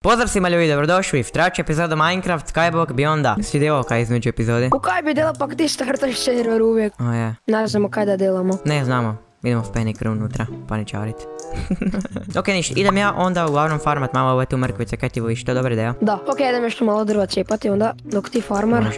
Pozdrav svima ljudi, dobrodošli v treću epizodu Minecraft Skyblock Beyonda. Si delal kaj između epizodi? U kaj bi delal, pa ti startaš server uvijek. O je. Ne znamo kaj da delamo. Ne znamo. Idemo v Panic Room unutra, paničarit. Ok, niš, idem ja onda uglavnom farmat malo ove tu mrkvice, kaj ti voliš, to je dobra ideja? Da, ok, idem još malo drva cijepati onda, dok ti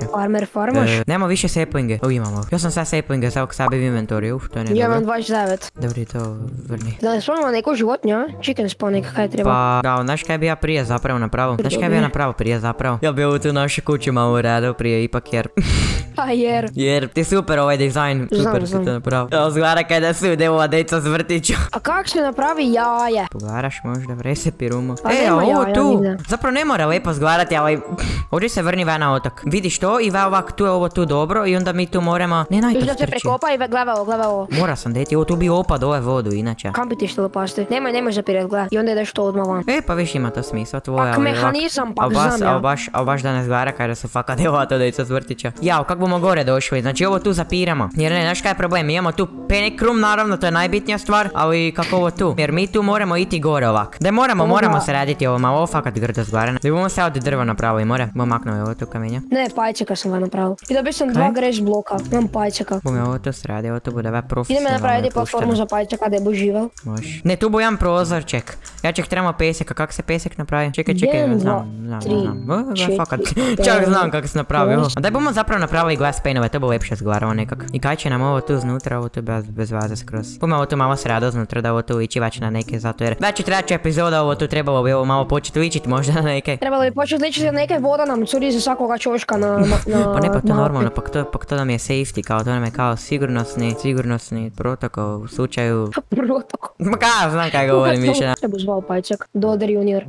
farmaš. Nemo više saplinge, imamo. Ja sam sad saplinge za ovog sebi u inventoriju, to je ne dobro. Ja imam 29. Dobri, to vrni. Da ne spomnimo neku životnju, a? Chicken spawning, kaj treba? Pa, kao, znaš kaj bi ja prije zapravo napravio? Znaš kaj bi ja napravio prije zapravo? Ja bi ovu tu našu kuću malo uradio prije ipak jer... Pa jer. Jer ti super ovaj dizajn, super si to napravio. Ja zgleda kada su devova deca s vrtiću. A kak se napravi jaje? Pogledaš možda v recipe roomu. Pa a nema ovo jaja tu, nigdje. zapravo ne mora lepo zgledati, ali ovdje se vrni ve na otok. Vidiš to i ve ovak, tu je ovo tu dobro i onda mi tu moramo... Ne, Još da se najpostrči. prekopa i gleda ovo. Mora sam deti, ovo tu bi opad ove vodu inače. Kam bi ti što pasti? Nemoj zapiret, gleda. I onda ideš to odmah van. E, pa viš ima to smisla tvoje, Pak mehanizam, pak znam ja. Ali baš danas gleda kada su faka devova to deca s vrtića. Jao, kak bomo gore došli, znači ovo tu zapiramo. Jer ne, znaš kaj je problem, mi imamo tu Panic Room, naravno, to je najbitnija stvar, ali kako ovo tu? Jer mi tu moramo iti gore ovak. Da moramo se raditi ovo, malo ovo fakat grdo zgvarano. Da bomo se od drva napravili, bomo maknuo ovo tu kamenja. Ne, pajčeka sam ga napravio. I dobio sam 2 grass bloka, imam pajčeka. Bome ovo tu sradi, ovo tu bude ve profesionalno. Ideme napraviti platformu za pajčeka da je bo živel. Može. Ne, tu bo jedan prozorček. Ja ček trebamo peseka, kak se pesek napravi? Čekaj, znam. Fakat, čak znam kak se napravi. A daj bomo zapravo napravili glass paneove, to bo lepše zgvaralo nekak. I kaj će nam ovo tu znutra, ovo tu bez vaze skroz. Bomo ovo tu malo srado znutra da ovo tu ići već na neke, zato jer već je treća epizoda, ovo tu trebalo bi ovo malo početi ličiti možda na neke. Trebalo bi početi ličiti na neke, voda nam curi za svakoga čoška na Pa ne, pa to normalno, pak to nam je safety, kao to nam je kao sigurnosni protokol u slučaju... Protokol. Ma kao, znam kaj govorim više. Treba zvao pajčak, Doder junior.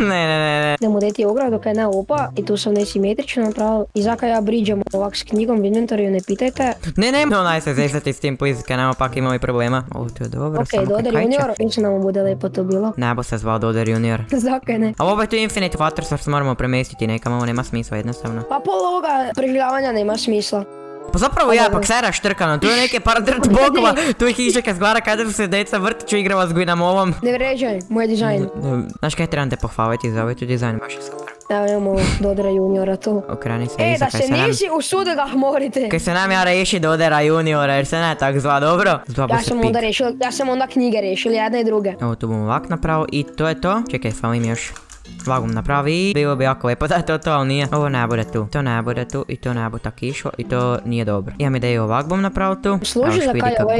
Ne. Idemo deti ogradu kaj ne opa i tu sam nesimetrično napravil. I zaka ja briđam ovak s knjigom v inventoriju, ne pitajte. Ne, onaj se zezati s tim please, kaj nema pak imamo i problema. Ovo to je dobro, Ok, samo Doder kaj junior, mislim da mu bude lepo to bilo. Ne bo se zvao Doder junior. Zakaj ne? A ovo je tu Infinite Water Source moramo premestiti nekam, ovo nema smisla jednostavno. Pa pol ovoga preživljavanja nema smisla. Pa zapravo ja, pak sera štrkano, tu je neke par dirt blokova, tu je hiža kad zgleda kada su se deca vrtiću igrava s Gwinom ovom. Ne vređaj, moj dizajn. Znaš kaj trebam te pohvaliti za ovaj tu dizajn, baš je super. Evo imamo Dodera juniora tu. Okrani se E, Isa, da kaj se se nam... nisi usudi da morite. Kaj se nam ja reši Dodera juniora, jer se ne tak zva, dobro? Zva bo se pik. Ja sam onda knjige rešil, jedne i druge. Ovo tu bom ovak napravio i to je to. Čekaj, fali mi još. Vagum napravi, bilo bi jako lepo da je to, ali nije. Ovo ne bude tu, to ne bude tu i to ne bude tak išlo i to nije dobro. Imam ideju ovak bom napravio tu. Služi za kaj ovaj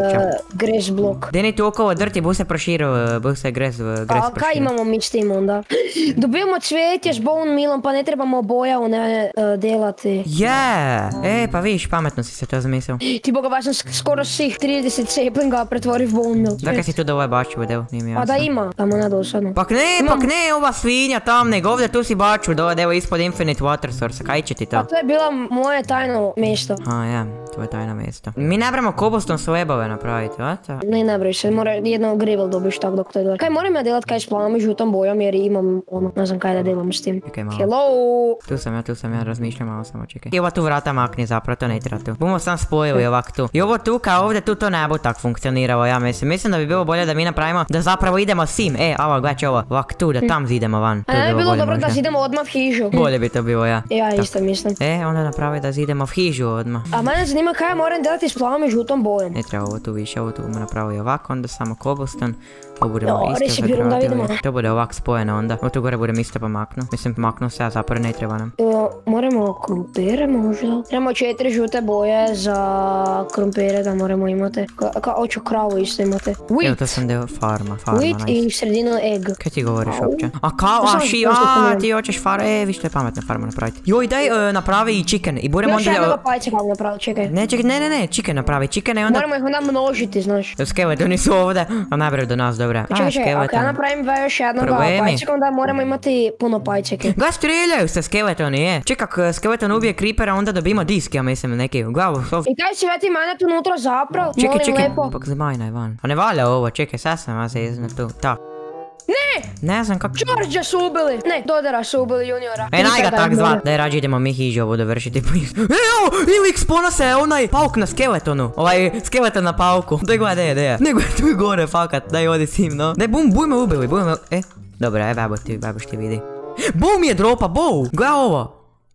grass blok. Gdje ni tu okolo drti, bu se proširio, bu se grass proširio. A kaj imamo mi s tim onda? Dobijemo cvetje s bone mealom pa ne trebamo bojavu ne delati. E, pa viš, pametno si se to zamislio. Ti boga, baš sam skoro svih 30 saplinga pretvori v bone meal. Dakle si tu da ovaj baču video, nije mi Pa jasno. da ima, tamo nedosadno. Pak ne, ova svinja tam, nego ovdje tu si baču, evo ispod Infinite Water Source, kaj će ti to? A to je bila moje tajno mjesto. A ja, to je tajno mjesto. Mi ne bramo cobblestone slabove napraviti, vata? Ne broj se, mora jedno gravel dobiš tak dok to je. Kaj moram ja delat kaj s plavom i žutom bojom jer imam ono, ne znam kaj da delam s tim. Čekaj malo. Hello! Tu sam ja, razmišljam malo samo, čekaj. I ova tu vrata makni zapravo, to ne treba tu. Bomo sam spojili ovak tu. I ovo tu kao ovdje tu to ne bu tak funkcioniralo, ja mislim. Mislim da bi bilo bolje da mi napravimo da zapravo idemo sim. Ovo, gledaj ovo, ovak tu, da tam zidemo van. A ne bi bilo dobro da zidemo odmah v hižu. Bolje bi to bilo, ja. Ja isto mislim. Onda napravi da zidemo v hižu odmah. A mene zanima kaj ja moram delati s plavom i žutom bojom. Ne treba ovo tu više, ovo tu bomo napravili ovako, onda samo cobblestone. Ovo budemo isto recipiram da vidimo. To bude ovak spojeno onda. Ovo tu gore budem isto pomaknu. Mislim pomaknu se, a zapravo ne treba nam. Moramo krumpire možda. Trebamo 4 žute boje za krumpire da moramo imati. Oću kravu isto imate. Evo to sam deo farma, Wheat i sredinu egg. Kaj ti govoriš uopće? A kao, ti hoćeš viš to je pametno farma napraviti. Joj, daj napravi i chicken i budemo onda... Još jednoga pajčeka napraviti, čekaj. Ne, chicken napravi, chicken je onda... Moramo ih onda množiti, znaš. Skeletoni su ovdje, a najbolje do nas, dobra. Čekaj, ako ja napravim još jednoga pajčeka, onda moramo imati puno pajčeke. Ga streljaju se skeletoni, je. Čekaj, ako skeleton ubije creepera, onda dobijemo disk, ja mislim, neki u glavu. I kaj si veti mene tu unutra zapravo, molim lepo. Pak zamajnaj van. A ne valja ovo, čekaj, sad sam vas izna tu, tak. Ne znam kako... Georgia su ubili! Ne, Dodera su ubili juniora. Najga tak zvat. Daj rađe idemo mi hižu ovo dovršiti. Evo, Ilix spona se onaj pauk na skeletonu. Ovaj skeleton na pauku. Daj gledaj, daj. Nego je tu gore, fakat. Daj odi sim, no. Daj, bujme ubili, Dobro, babo ti vidi. Bow mi je dropa, bow! Gle ovo!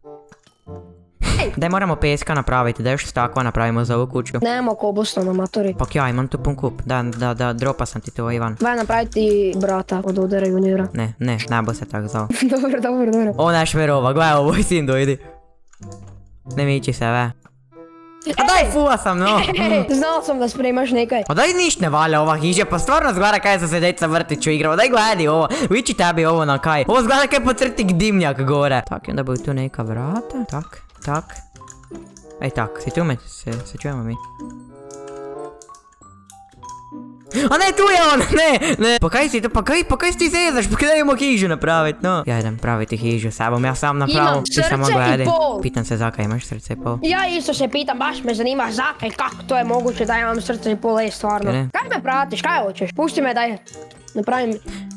Daj moramo peska napraviti, da još stakva napravimo za ovu kuću. Nemamo cobblestone, matori. Pak ja imam tu pun kup, da dropa sam ti to, Ivan. Vaj napraviti brata od udara juniora. Ne, bo se tak zvao. Dobro. O, naš verova, gle ovo, sin dojdi. Ne miči se, ve. A daj, fuva sam, no. Znao sam da spremaš nekaj. A daj niš ne valja ova hiža, pa stvarno zgleda kaj sam se deca vrtiću igrao. Daj gledaj ovo, viči tebi ovo na kaj. Ovo zgleda kaj po crtik dimnjak gore. Tak, i onda bude tu neka vrata. Tak. Ej, tak, si tu me, se čujemo mi. A ne, tu je on, ne. Pa kaj si to, pa kaj si ti zezaš, pa kada imamo hižu napravit, no. Ja idem praviti hižu sabom, ja sam napravil. Imam srce i pol. Pitam se zakaj imaš srce i pol. Ja isto se pitam, baš me zanima zakaj, kako to je moguće da imam srce i pol, stvarno. Kaj me pratiš, kaj hoćeš? Pusti me daj, napravim.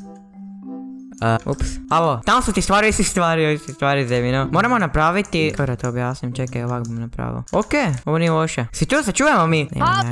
Ups. Alo, tam su ti stvari, stvari zemlji, no. Moramo napraviti... Kako da to objasnim, čekaj, ovak bom napravio. Okej, ovo nije loše. Si čuo, se čujemo mi?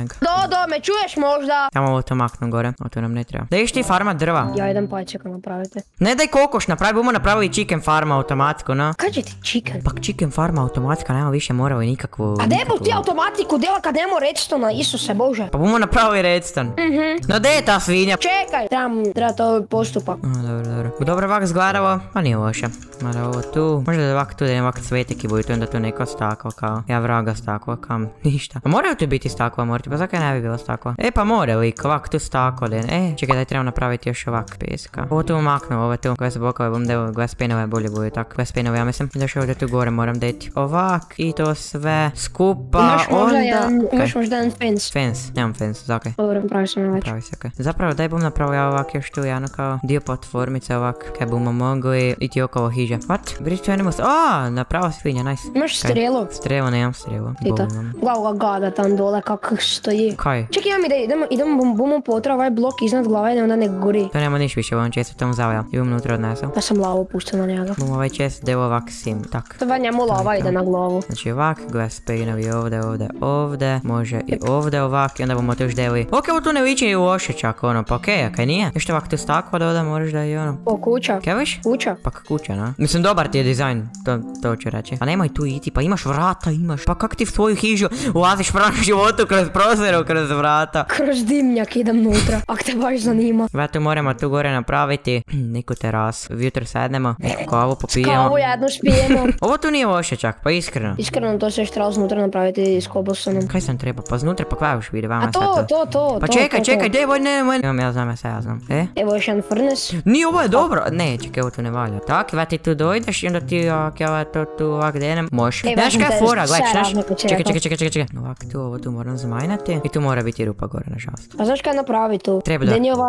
Do, me čuješ možda? Tamo ovo to maknu gore, ovo to nam ne treba. Da iš ti farma drva. Ja idem pajčeka napraviti. Ne daj kokoš napravi, bomo napravili chicken farma automatsko, no. Kaj će ti chicken? Pak chicken farma automatska, nema više morao i nikakvu... A debo ti automatiku dela kad nemo redstone, Isuse Bože. Pa bomo napravili redstone. No gdje je ta svinja? Čekaj, treba to postupak. Dobro. Dobro ovak zgledalo, pa nije loše. Mada ovo tu, možda da ovak tu da ovak cvetek i budu tu, onda tu neko staklo kao. Ja vraga staklo, kam, ništa. A moraju tu biti staklo, morati, pa zakaj ne bi bilo staklo? E pa more lik, ovak tu staklo, čekaj daj trebam napraviti još ovak peska. Ovo tu maknu, ovo tu, koje se blokove bom deo, glasspanove bolje bude tak. Glasspanove ja mislim, da još ovdje tu gore moram deti. Ovak i to sve skupa, Imaš možda jedan fence. Fence, nemam fence, zakaj? Dobro, pravi sam već. Zapravo daj bom napravio ja ovak još tu, jedno kao dio platformice ovak, kaj bomo mogli iti okolo hiže. What? Bridge to animals, naprava svinja, nice. Imaš strelu? Strelu, nemam strelu. Glava gada tam dole kak stoji. Kaj? Čekaj, imam ideju, idemo bomo potra ovaj blok iznad glave i onda nek gori. To nema niš više, ovom čestu tam zavljam. I unutra odnesem. Ja sam lavu pustio na njega. Bomo ovaj čest deo ovak sim, tak. To njemu lava ide na glavu. Znači ovak, glasspaneovi ovdje, može i ovdje ovak i onda bomo to još deli. Ok, ovo tu ne liči i loše čak ono, pa okej, a kaj nije? Još ovak tu stakva da moraš da i ono. O, kuća. Kaj viš? Kuća. Pak kuća, na? Mislim, dobar ti je dizajn, to ću reći. Pa nemoj tu iti, pa imaš vrata, imaš. Pa kak ti v svoju hižu ulaziš pravo životu kroz prozoru, kroz vrata? Kroz dimnjak idem nutra, ak te baš zanima. Zato moramo tu gore napraviti neku terasu. Jutro sednemo, kavu popijemo. Kavu jednu spijemo. Ovo tu nije loše čak, pa iskreno. Iskreno, to se još trebalo znutra napraviti s cobblestoneom. Kaj sam treba? Pa znutra, pa kvajuš vidi, vama sad to. Pa čekaj, dej, ne, ja znam. Evo još jedan furnace. Nije, ovo je dobro. Ne, čekaj, ovo tu ne valja. Tak, ti tu dojdeš i onda ti ja to tu ovak denem. Možeš. Znaš kaj je fora, gledaj, čekaj. Ovak tu, ovo tu moram zamajnati. I tu mora biti rupa gore, nažalost. Pa znaš kaj napravi tu? Treba da...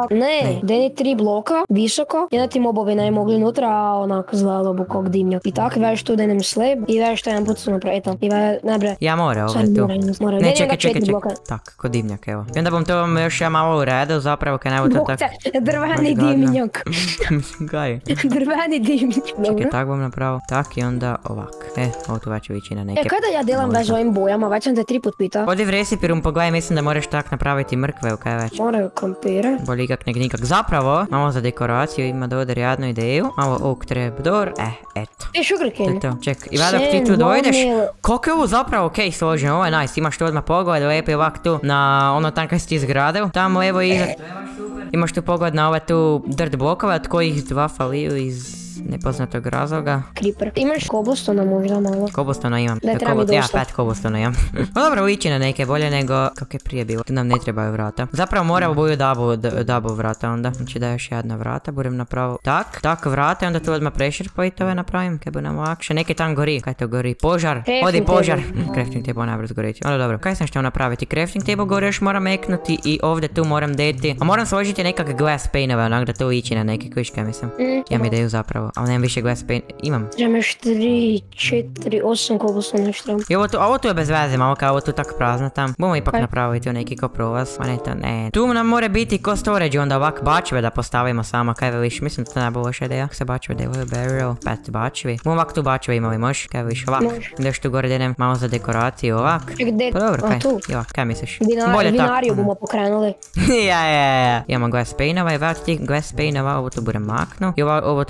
Deni 3 bloka, visoko. I onda ti mobovi ne mogli nutra, a onak zgledalo bu kog dimnjak. I tak, veš tu denem slab i veš to jedan put su napraviti. I ne bre. Ja mora ovdje tu. Ne, čekaj. Tak, kod dimnjak, evo. I onda bom to još ja malo uredil, zapravo kaj ne to tak... Drveni dimnjak. Mislim, kaj? Drveni dimnjak. Čekaj, tak bom napravil. Tak i onda ovak. Ovo tu već ići na neke... Kada ja delam već ovim bojama, već sam te 3 put pitao. Odi v recipirum pogledaj, mislim da moraš tak napraviti mrkve, kaj već. Moraju kampire. Bolje nikak. Zapravo, malo za dekoraciju ima dodar jednu ideju. Malo oak trapdoor, eto. Sugarcane. To. Ček, i vada ti tu dojdeš. Kako je ovo zapravo okej složeno, ovo je nice. Imaš tu odmah pogled, lijepi ovak tu na ono tam kaj si ti izgradio. Tamo evo iza. Imaš tu pogled na ove tu dirt blokove, od kojih 2 faliju iz nepoznatog razloga. Creeper. Imaš cobblestone možda malo? Cobblestone imam. Da treba mi dosta. Ja, 5 cobblestone imam. No dobro, liči na neke bolje nego kako je prije bilo. Tu nam ne trebaju vrata. Zapravo moramo budu double vrata onda. Znači da još jedna vrata, budem napravo tak vrata i onda tu odmah prešerpojit ove napravim. Kaj bu nam lakše. Neke tam gori. Kaj to gori? Požar. Odi požar. Crafting table najbrz goriti. Ono dobro. Kaj sam što napraviti? Crafting table gore još moram meknuti i ovdje tu moram deti. A moram složiti nekak glass paneove onak da to ići na neke kviške mislim. Imam ideju zapravo. Ali nemam više glass pane. Imam. Imaš 3, 4, 8 cobblestone još trebam. I ovo tu je bez veze, malo kao ovo tu tak prazno tam. Bomo ipak napraviti neki ko prolaz. Ma ne to, ne. Tu nam mora biti ko storage, onda ovak bačve da postavimo samo. Kaj veliš, mislim da to najbolja loša ideja. Kako se bačve delaju, barrel, 5 bačvi. Bomo ovak tu bačve imali, možeš? Kaj veliš, ovak. Ideš tu gore denem malo za dekoraciju, ovak. Pa dobro, kaj? Ovak, kaj misliš? Vinariju bomo pokrenuli. Ja. Imamo glass paneova i vrat ti glass paneova, ovo tu budem maknu. I ovo tu budem ovak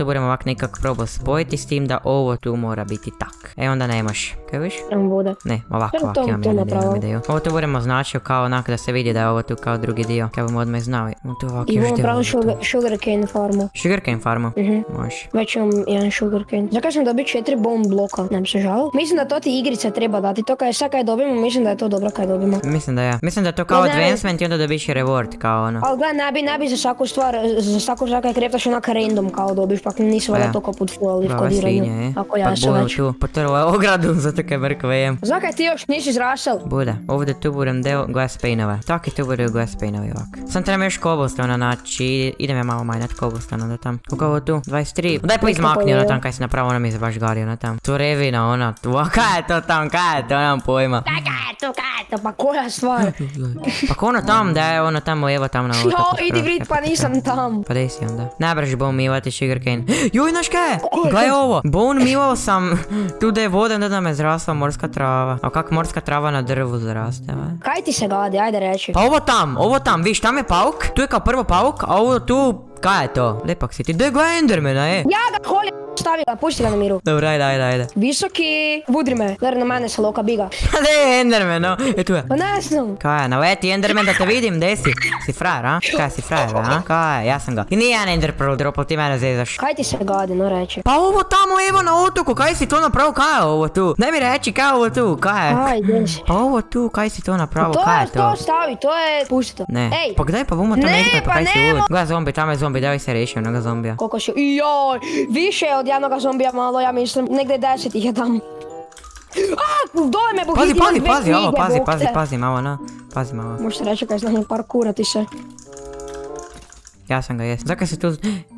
ovak nekak probao spojiti s tim da ovo tu mora biti tak. E onda nemaš. Kaj viš? Bude. Ne, ovako, imam ideju. Ovo tu budemo značio kao onak da se vidi da je ovo tu kao drugi dio. Kaj bomo odmah znali. I imamo pravo sugarcane farmu. Sugarcane farmu? Može. Već imam jedan sugarcane. Zakaj sam dobio 4 bone bloka? Nam se žao. Mislim da to ti igrice treba dati. To kaj sad kaj dobimo, mislim da je to dobro kaj dobimo. Mislim da je. Mislim da je to kao advancement i onda dobiš reward kao ono. Ali gledaj, ne bi za svaku stvar, za svaku stvar kaj kreptaš onak random kao dobiš, pak nisu valjda toliko podfuali kodiranje. Ako ja sam već. Potrlo je ogradu, zato kaj mrkve jem. Zakaj ti još nisi izrasel? Bude. Ovdje tu budem deo glass paneove. Tako i tu bude glass paneove ovak. Sam trebam još cobblestone naći. Idem ja malo majnat cobblestone onda tam. Koliko ovo tu? 23. Daj pa izmakni ono tam kaj si napravo, ona mi se baš gari ono tam. To revina ona. Kaj je to tam? Kaj je to? Nemam pojma. Kaj je to? Pa koja stvar? Pa ono tam, da je ono tamo, evo tam na otoku. Jo, idi vrit, pa nisam tam. Pa dej si onda. Najbrž bom mivati sugarcane. Joj, znaš kaj? Gledaj ovo. Bone mivao sam tu da je voda, onda da me zrasla morska trava. A kak morska trava na drvu zraste, va? Kaj ti se gadi, ajde reći. Pa ovo tam, viš, tam je pauk. Tu je kao prvo pauk, a ovo tu, kaj je to? Lepak si ti. Daj gledaj Endermana, Ja ga holi, stavi ga, pusti ga na miru. Dobro, ajde. Visoki, budri me, gledaj na mene se loka biga. Pa daj Enderman, no. E tu je. Pa ne znam. Kaj je, naleti Enderman da te vidim, gdje si? Si frajer, a? Kaj si frajer, a? Kaj je, ja sam ga. I nije jedan Ender Pearl dropao, ti mene zezaš. Kaj ti se gadi, no reći. Pa ovo tamo, evo na otoku, kaj si to napravo, kaj je ovo tu? Daj mi reći, kaj je ovo tu, kaj je? Ajde si. Pa ovo tu, kaj si to napravo, kaj je to? To stavi, to je, pusti to. Ne. Ej. Pa gdaj pa bomo to nekaj, pa kaj si uvijek? Gledaj zombi, tamo je zombi, daj se reši onoga zombija. Koliko si, joj, više od jednoga zombija malo, ja mislim, negdje 10 ih je tam. Dole me buhiti, Pazi malo, no. Pazi malo. Možete reći kaj znam parkurati se. Ja sam ga jesam. Zakaj si tu...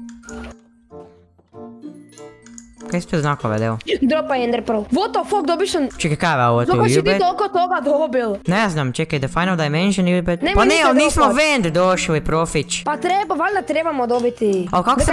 Kaj si tu znakove, deo? Dropa Ender Pearl. What the fuck, dobio sam... Čekaj, kaj je ovo tu? Zakaj si ti toliko toga dobil? Ne znam, čekaj, the final dimension ili... Pa ne, ali nismo vend došli, profić. Pa treba, valjda trebamo dobiti. Ali kako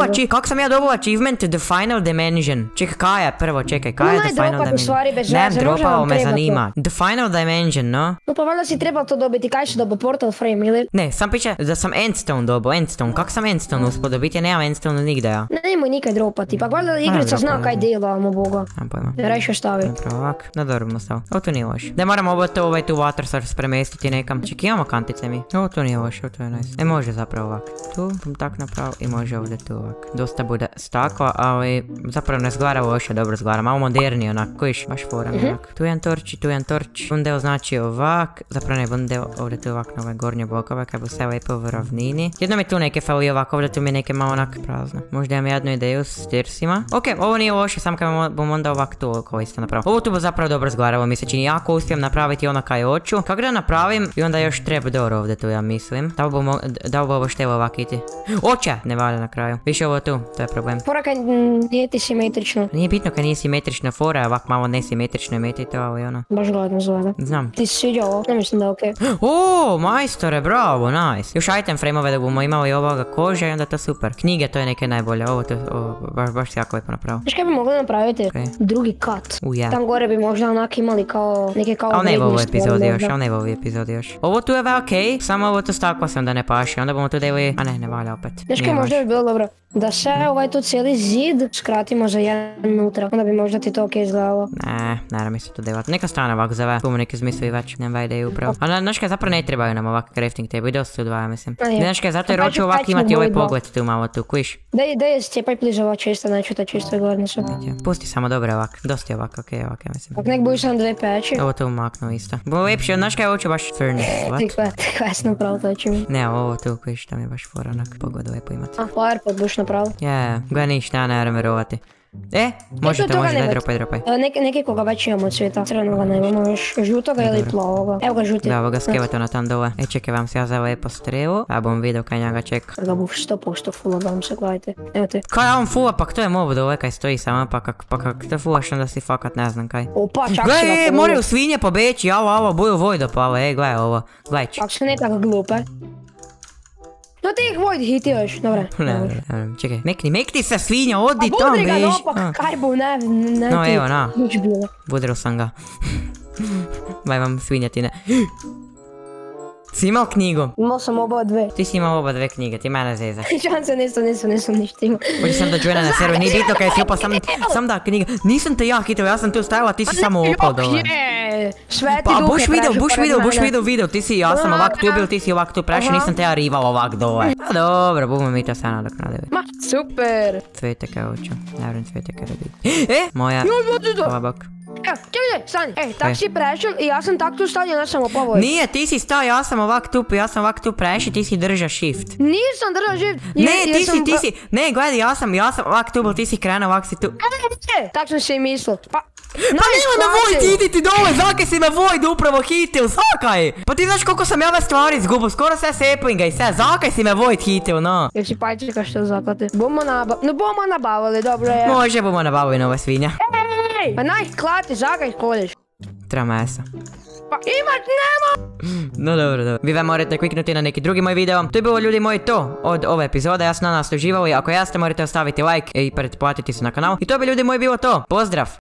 sam ja dobila achievement the final dimension? Čekaj, kaj je prvo, čekaj, kaj je the final dimension? Ne, dropao me zanima. The final dimension, no? No pa valjda si trebao to dobiti, kaj si dobio portal frame ili? Ne, sam piše da sam endstone dobio, endstone. Kako sam endstone uspio dobiti, ja nemam endstone nigde ja. Nemoj nikad dropati, pa valjda igrica zna kaj delamo, boga. Nemam pojma. Reći ostavi. Napravo ovak, da dobro bomo stav. Ovo tu nije loš. Da moramo ovo tu water source premestiti nekam. Čekaj, imamo kantice mi. Ovo tu nije loš, ovo tu je nice. Može zapravo ovak. Tu bom tak napravo i može ovdje tu ovak. Dosta bude stakla, ali zapravo ne zgvara loše, dobro zgvara. Malo moderniji onak, kojiš, baš forum onak. Tu jedan torč. Bundeo znači ovak. Zapravo ne, bundeo ovdje tu ovak na ove gornje blokove, kaj bo sve lepo u ravnini. Jedno mi tu neke fali ovak, ovdje tu mi neke malo onak prazno. Možda imam jednu ideju s stirsima. Okej, ovo nije loše, sam kad bom onda ovak tu ovo isto napravio. Ovo tu bo zapravo dobro zgvaralo, mi se čini, jako uspijem napraviti ono kaj hoću. Kako da napravim i onda još trapdoor ovdje tu, ja mislim. Da li bo ovo štelo ovak iti? Oće! Ne valja na kraju. Više ovo tu, to je problem. Fora kaj nije ti simetrično. Nije bitno kad nije simetrično, fora je ovak malo nesimetrično imeti to, ali ono. Baš gledno zgleda. Znam. Ti se sviđa ovo? Ne mislim da je okej. O, majstore, bravo, nice. Još item frame-ove da bomo imali ovoga kože i onda to super. Knjige, to je neke najbolje, ovo to, baš jako lepo napravo. Znaš kaj bi mogli napraviti? Drugi kat. Tam gore bi možda onak imali kao neke kao ali ne ovo epizodi još, Ovo tu je okej, samo ovo tu stakla sam da ne paše, onda bomo tu deli... A ne valja opet. Znaš kaj možda bi bilo dobro? Da se tu cijeli zid skratimo za jedan unutra, onda bi možda ti to okej izgledalo. Ne mi se to delati. Neka strana ovak zove, bomo neki zmisli već, nema ideju upravo. A znaš kaj, zapravo ne trebaju nam ovak crafting table, i dosta se udvaja mislim. Znaš kaj, zato jer hoću ovak imati ovaj pogled tu malo tu, kuiš. Daj scijepaj bliže ova čista, neću ta čisto je gledno su. Pusti samo dobro ovak, dosta je ovak, okej, ja mislim. Pak nek budu sam dve peći. Ovo to umaknu isto. Bo lepše, znaš kaj, hoću baš furnace, what? Kaj sam napravil to ću mi. Ne, ovo tu, kuiš, tam je baš fora onak, pogodu lepo imati. Firepot buš napravil. Gledaj ništa, ne moram verovati. Možete, dropaj. Neki koga već imamo cvjeta, crvenoga nemamo još, žutoga ili plavoga. Evo ga žuti. Da, ovoga skeletona tam dole. Čekaj vam se ja za lepo strelu, pa bom vidio kaj njega čeka. Kad ga buš 100% fulla, da vam se gledajte. Evo te. Kaj on fulla, pak to je mob dole kaj stoji samo, pa kak te fullaš onda si fakat ne znam kaj. Opa, čak si ga Gledaj, moraju svinje pobeći, alo, boju vojdo pale, gledaj ovo, gledaj. Pak su ne tako glupe. No ti ih Void hitioš, dobro. Ne, čekaj, mekni se svinja, odi tam, beži. A budri ga napak, kaj bu, ne no ti. Evo, na, Nič bilo. budrio sam ga. Baj vam svinjatine. Si imao knjigu? Imao sam oba dve. Ti si imao oba dve knjige, ti mene zezaš. Čan se, nisam ništa imao. Hoću sam da joina na server, nije bitno kaj si upao, sam da knjiga. Nisam te ja hitao, ja sam tu stajala, ti si samo upao dole. Sveti Pa duh je prešao pored mene. video, ti si, ja sam ovak tu bil, ti si ovak tu prešao, nisam te ja rival ovak dole. Pa dobro, budemo mi to sad nadoknadili. Ma, super. Cveteke hoću, ne vrem cveteke raditi. Moja, ova bok. Čekaj, stani, tak si prešao i ja sam tak tu stavio, ja sam opao. Nije, ti si stao, ja sam ovak tu prešao, ti si držao shift. Nisam držao shift. Ne, ti si, ne, gledaj, ja sam ovak tu bil, ti si krenuo, ovak si tu. Tak sam se i mislil. Pa nema me Vojt, idi ti dole, zakaj si me Vojt upravo hitil, zakaj? Pa ti znaš koliko sam ja ove stvari izgubio, skoro sve saplinga i sve, zakaj si me Vojt hitil, no? Jer si pajčeka što zakate. Bomo nabavili, dobro je. Može, bomo nabavili nova svinja. Pa naj, klati, zakaj koliš? Treba mesa. Pa imat nema! No dobro. Vi vam morate kliknuti na neki drugi moj video. To je bilo, ljudi moji, to od ove epizode. Ja sam na nas uživali. Ako jeste, morate ostaviti like i pretplatiti se na kanal. I to bi, ljudi moji, bilo to. Pozdrav!